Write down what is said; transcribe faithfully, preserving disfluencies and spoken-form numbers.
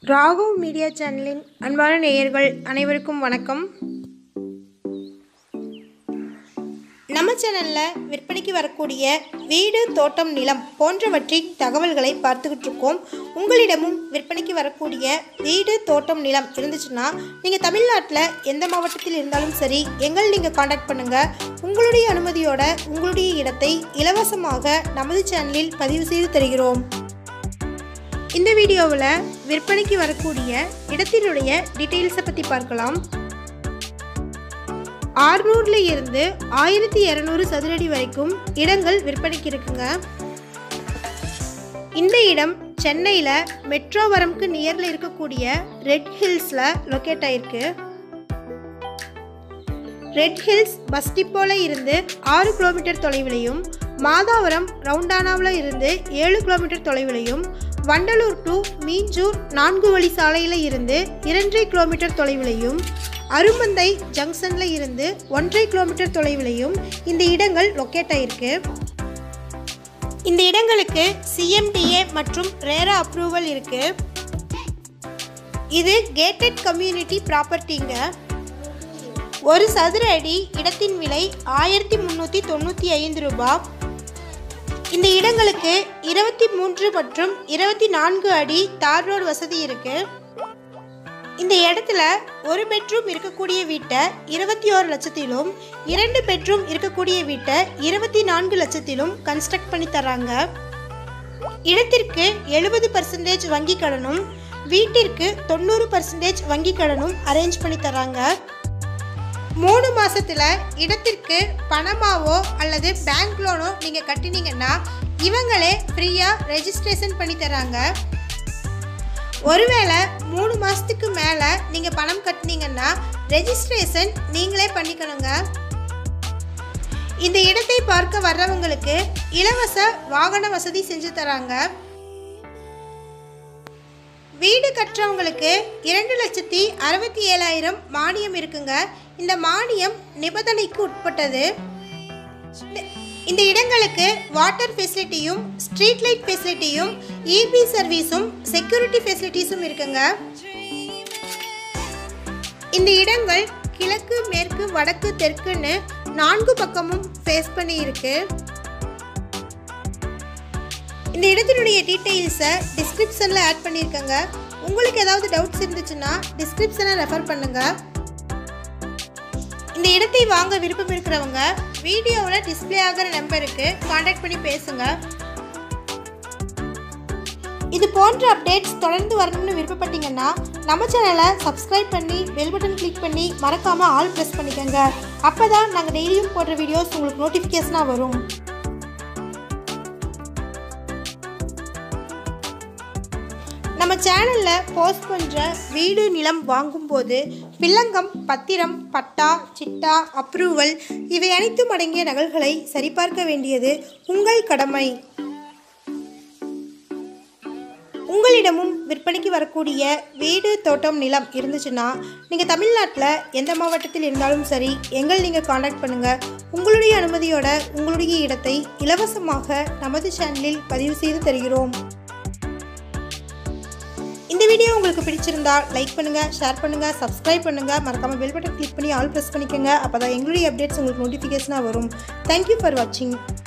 Raghav media சேனலின் அன்பான நேயர்கள் அனைவருக்கும் வணக்கம். நம்ம சேனலில் விற்பனைக்கு வரக்கூடிய வீடு, தோட்டம், நிலம் போன்றவற்றின் தகவல்களை பார்த்துக்கிட்டு இருக்கோம். உங்களிடமும் விற்பனைக்கு வரக்கூடிய வீடு, தோட்டம், நிலம் இருந்துச்சுன்னா நீங்கள் தமிழ்நாட்டில் எந்த மாவட்டத்தில் இருந்தாலும் சரி எங்களை நீங்கள் காண்டாக்ட் பண்ணுங்கள். உங்களுடைய அனுமதியோட உங்களுடைய இடத்தை இலவசமாக நமது சேனலில் பதிவு செய்து தருகிறோம். இந்த வீடியோவில் விற்பனைக்கு வரக்கூடிய இடத்தினுடைய டீட்டெயில்ஸை பற்றி பார்க்கலாம். ஆறுநூறுல இருந்து ஆயிரத்தி இரநூறு சதுரடி வரைக்கும் இடங்கள் விற்பனைக்கு இருக்குங்க. இந்த இடம் சென்னையில் மெட்ரோவரம்க்கு நியரில் இருக்கக்கூடிய ரெட் ஹில்ஸில் லொக்கேட் ஆயிருக்கு. ரெட் ஹில்ஸ் பஸ் டிப்போவில் இருந்து ஆறு கிலோமீட்டர் தொலைவிலையும், மாதாவரம் ரவுண்டானாவில் இருந்து ஏழு கிலோமீட்டர் தொலைவிலையும், வண்டலூர் டு மீஞ்சூர் நான்கு வழி சாலையில் இருந்து இரண்டரை கிலோமீட்டர் தொலைவிலையும், அரும்பந்தை ஜங்ஷனில் இருந்து ஒன்றரை கிலோமீட்டர் தொலைவிலையும் இந்த இடங்கள் லொக்கேட் ஆயிருக்கு. இந்த இடங்களுக்கு சிஎம்டிஏ மற்றும் ரேரா அப்ரூவல் இருக்கு. இது கேட்டட் கம்யூனிட்டி ப்ராப்பர்ட்டிங்க. ஒரு சதுர அடி இடத்தின் விலை ஆயிரத்தி முந்நூற்றி தொண்ணூற்றி ஐந்து ரூபாய். இந்த இடங்களுக்கு இருபத்தி மூன்று மற்றும் இருபத்தி நான்கு அடி தார் ரோடு வசதி இருக்கு. இந்த இடத்துல ஒரு பெட்ரூம் இருக்கக்கூடிய வீட்டை இருபத்தி ஓரு லட்சத்திலும், இரண்டு பெட்ரூம் இருக்கக்கூடிய வீட்டை இருபத்தி நான்கு லட்சத்திலும் கன்ஸ்ட்ரக்ட் பண்ணி தராங்க. இடத்திற்கு எழுபது பர்சன்டேஜ் வங்கி கடனும், வீட்டிற்கு தொண்ணூறு பர்சன்டேஜ் வங்கி கடனும் அரேஞ்ச் பண்ணி தராங்க. மூணு மாசத்துல இடத்திற்கு பணமாவோ அல்லது பேங்க் லோனோ நீங்க கட்டினீங்கன்னா இவங்களே ஃப்ரீயா ரெஜிஸ்ட்ரேஷன் பண்ணி தராங்க. ஒருவேளை மூணு மாசத்துக்கு மேல நீங்க பணம் கட்டினீங்கன்னா ரெஜிஸ்ட்ரேஷன் நீங்களே பண்ணிக்கணுங்க. இந்த இடத்தை பார்க்க வர்றவங்களுக்கு இலவச வாகன வசதி செஞ்சு தராங்க. வீடு கட்டுறவங்களுக்கு இரண்டு லட்சத்தி அறுபத்தி ஏழாயிரம் மானியம் இருக்குங்க. இந்த மானியம் நிபந்தனைக்கு உட்பட்டது. இந்த இடங்களுக்கு வாட்டர் ஃபெசிலிட்டியும், ஸ்ட்ரீட் லைட் ஃபெசிலிட்டியும், இபி சர்வீஸும், செக்யூரிட்டி ஃபெசிலிட்டிஸும் இருக்குங்க. இந்த இடங்கள் கிழக்கு, மேற்கு, வடக்கு, தெற்குன்னு நான்கு பக்கமும் ஃபேஸ் பண்ணி இருக்கு. இந்த இடத்தினுடைய டீட்டெயில்ஸை டிஸ்கிரிப்ஷனில் ஆட் பண்ணியிருக்கேங்க. உங்களுக்கு ஏதாவது டவுட்ஸ் இருந்துச்சுன்னா டிஸ்கிரிப்ஷனை ரெஃபர் பண்ணுங்க. இந்த இடத்தை வாங்க விருப்பம் இருக்கிறவங்க வீடியோவில் டிஸ்பிளே ஆகிற நம்பருக்கு கான்டாக்ட் பண்ணி பேசுங்க. இது போன்ற அப்டேட்ஸ் தொடர்ந்து வரணும்னு விருப்பப்பட்டீங்கன்னா நம்ம சேனலை சப்ஸ்கிரைப் பண்ணி பெல் பட்டன் கிளிக் பண்ணி மறக்காமல் ஆல் ப்ரெஸ் பண்ணிக்கோங்க. அப்போ தான் நாங்கள் டெய்லியும் போடுற வீடியோஸ் உங்களுக்கு நோட்டிஃபிகேஷனாக வரும். நம்ம சேனலில் போஸ்ட் பண்ணுற வீடு, நிலம் வாங்கும்போது வில்லங்கம், பத்திரம், பட்டா, சிட்டா, அப்ரூவல் இவை அனைத்தும் அடங்கிய நகல்களை சரிபார்க்க வேண்டியது உங்கள் கடமை. உங்களிடமும் விற்பனைக்கு வரக்கூடிய வீடு, தோட்டம், நிலம் இருந்துச்சுன்னா நீங்கள் தமிழ்நாட்டில் எந்த மாவட்டத்தில் இருந்தாலும் சரி எங்களை நீங்கள் காண்டாக்ட் பண்ணுங்கள். உங்களுடைய அனுமதியோட உங்களுடைய இடத்தை இலவசமாக நமது சேனலில் பதிவு செய்து தருகிறோம். இந்த வீடியோ உங்களுக்கு பிடிச்சிருந்தா லைக் பண்ணுங்கள், ஷேர் பண்ணுங்கள், சப்ஸ்கிரைப் பண்ணுங்கள். மறக்காமல் பெல் பட்டன் கிளிக் பண்ணி ஆல் ப்ரெஸ் பண்ணிக்கோங்க. அப்போ தான் எங்களுடைய அப்டேட்ஸ் உங்களுக்கு நோட்டிஃபிகேஷனாக வரும். தேங்க்யூ ஃபார் வாட்சிங்.